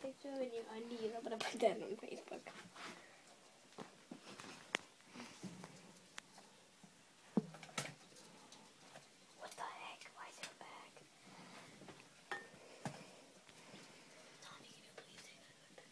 picture in your undies. I'm gonna put that on Facebook.